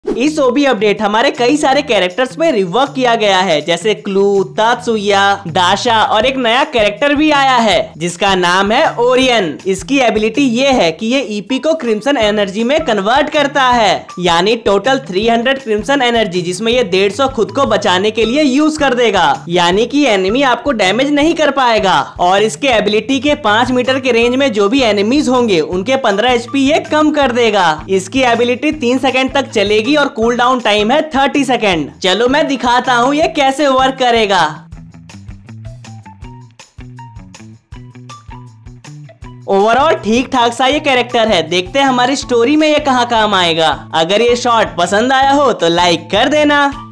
इस ओबी अपडेट हमारे कई सारे कैरेक्टर्स में रिवर्क किया गया है, जैसे क्लू, तात्सुया, दाशा और एक नया कैरेक्टर भी आया है जिसका नाम है ओरियन। इसकी एबिलिटी ये है कि ये ईपी को क्रिम्सन एनर्जी में कन्वर्ट करता है, यानी टोटल 300 क्रिम्सन एनर्जी, जिसमें ये 150 खुद को बचाने के लिए यूज कर देगा, यानी कि एनिमी आपको डैमेज नहीं कर पाएगा। और इसके एबिलिटी के 5 मीटर के रेंज में जो भी एनिमीज होंगे उनके 15 एचपी ये कम कर देगा। इसकी एबिलिटी 3 सेकंड तक चलेगी और कूल डाउन टाइम है 30 सेकंड। चलो मैं दिखाता हूँ ये कैसे वर्क करेगा। ओवरऑल ठीक ठाक सा ये कैरेक्टर है, देखते हैं हमारी स्टोरी में ये कहाँ काम आएगा। अगर ये शॉट पसंद आया हो तो लाइक कर देना।